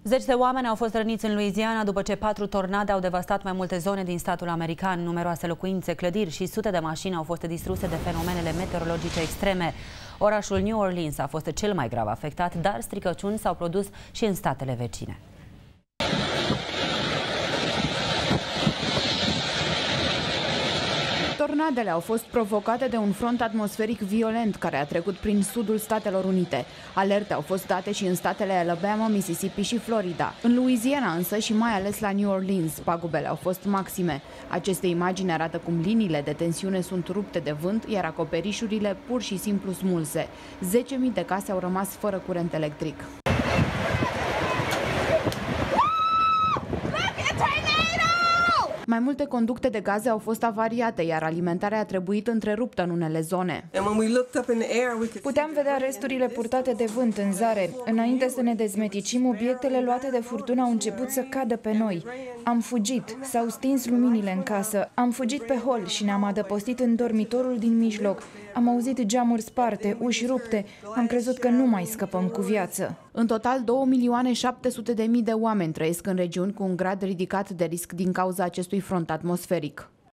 Zeci de oameni au fost răniți în Louisiana după ce 4 tornade au devastat mai multe zone din statul american. Numeroase locuințe, clădiri și sute de mașini au fost distruse de fenomenele meteorologice extreme. Orașul New Orleans a fost cel mai grav afectat, dar stricăciuni s-au produs și în statele vecine. Tornadele au fost provocate de un front atmosferic violent care a trecut prin sudul Statelor Unite. Alerte au fost date și în statele Alabama, Mississippi și Florida. În Louisiana însă și mai ales la New Orleans, pagubele au fost maxime. Aceste imagini arată cum liniile de tensiune sunt rupte de vânt, iar acoperișurile pur și simplu smulse. 10.000 de case au rămas fără curent electric. Mai multe conducte de gaze au fost avariate, iar alimentarea a trebuit întreruptă în unele zone. Puteam vedea resturile purtate de vânt în zare. Înainte să ne dezmeticim, obiectele luate de furtună au început să cadă pe noi. Am fugit, s-au stins luminile în casă, am fugit pe hol și ne-am adăpostit în dormitorul din mijloc. Am auzit geamuri sparte, uși rupte, am crezut că nu mai scăpăm cu viață. În total, 2.700.000 de oameni trăiesc în regiuni cu un grad ridicat de risc din cauza acestui front atmosferic.